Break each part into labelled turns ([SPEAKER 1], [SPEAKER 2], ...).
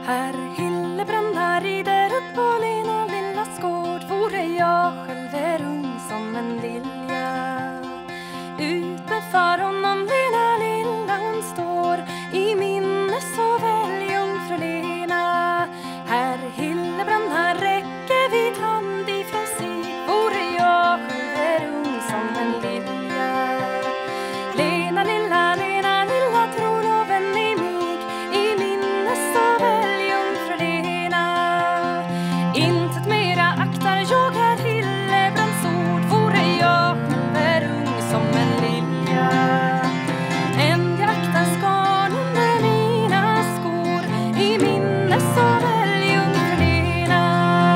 [SPEAKER 1] Herr Hillebrand, han rider upp på Lena Lillas gård. Vore jag själv är ung som en lilja. Ute för honom Lena Lilla hon står, i minne så väl jungfru Lena. Herr Hillebrand, han räcker vid hand ifrån sig. Vore jag själv är ung som en lilja. Lena Lilla, Lena Lilla, tror av en i mig, i minne så väl jungfru Lena. Intet mera aktar jag herr Hillebrands ord. Vore jag själv är ung som en lilja. En jag aktar skarn under mina skor, i minne så väl jungfru Lena.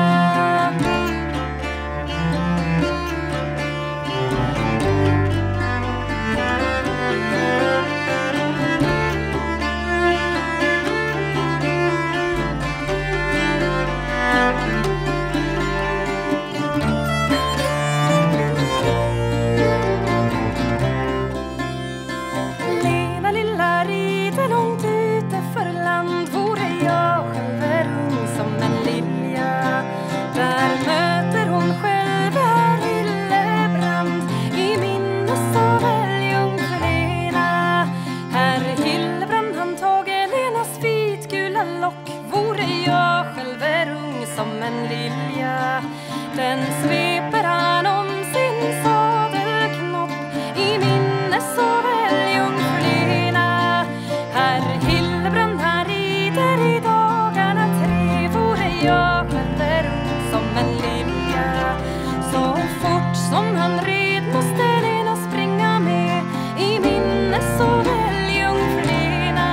[SPEAKER 1] Lena Lilla rider långt ute för land. Vore jag själv är ung som en lilja. Där möter hon själv herr Hillebrand, i minne så väl jungfru Lena. Herr Hillebrand, han tager Lenas vitgula lock. Vore jag själv är ung som en lilja. Den sveper han om sin sadelknopp, i minne så väl jungfru Lena. Herr Hillebrand, han rider i dagarna 3. Vore jag själv är ung som en lilja. Så fort som han red måste Lena springa med, i minne så väl jungfru Lena.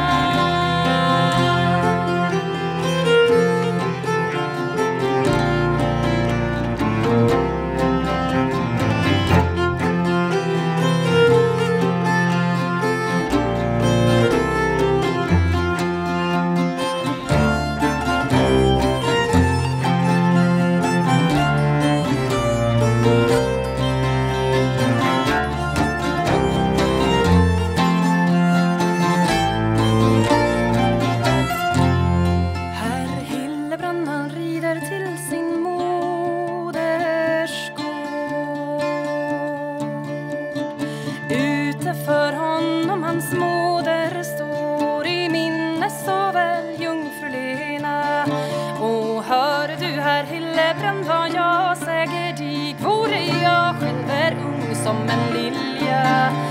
[SPEAKER 1] Herr Hillebrand, han rider till sin moders gård. Ute för honom hans moder står, i minne så väl jungfru Lena. Och hör du herr Hillebrand vad jag säger dig, vore jag själv är ung som en lilja.